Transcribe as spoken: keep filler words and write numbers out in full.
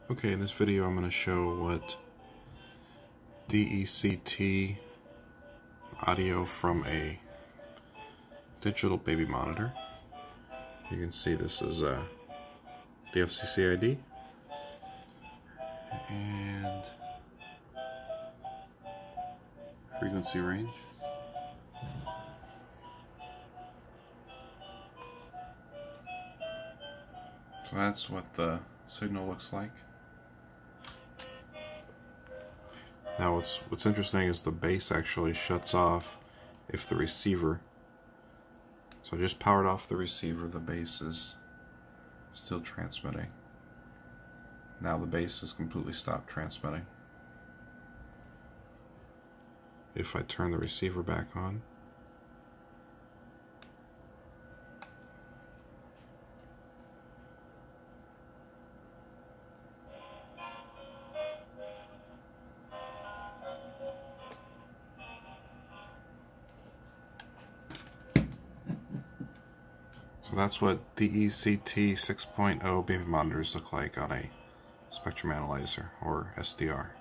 Okay, in this video I'm going to show what D E C T audio from a digital baby monitor. You can see this is uh, the F C C I D and frequency range. So that's what the signal looks like. Now what's, what's interesting is the base actually shuts off if the receiver, so I just powered off the receiver, the base is still transmitting. Now the base has completely stopped transmitting. If I turn the receiver back on, so that's what D E C T six point oh baby monitors look like on a spectrum analyzer, or S D R.